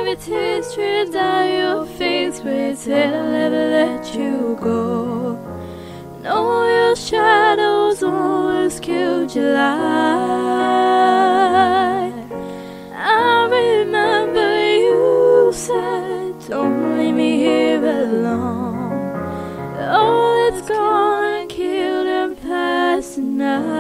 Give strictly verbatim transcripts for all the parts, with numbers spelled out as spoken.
every tear streams down your face, pretend I'll never let you go. Know your shadows always kill July. I remember you said, don't leave me here alone. Oh, it's gonna kill them past the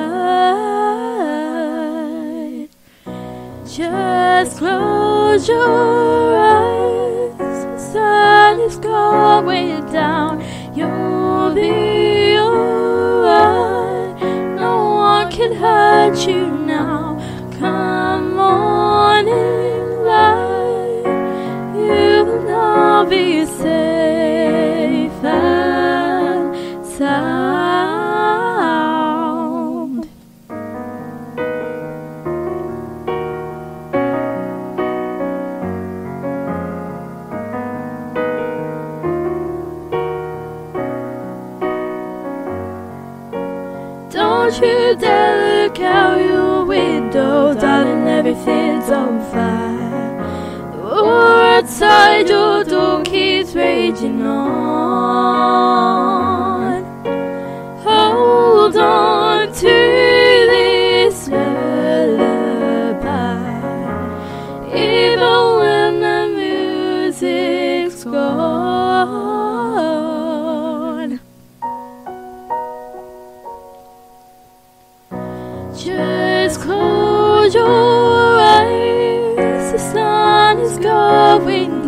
night. Just close your eyes, the sun is going down. You'll be alright, no one can hurt you now. Come on in light, you'll now be safe and sound. Don't you dare look out your window, darling, everything's on fire. The war outside your door keeps raging on. Hold on to this lullaby, even when the music's gone. Just close your eyes, the sun is going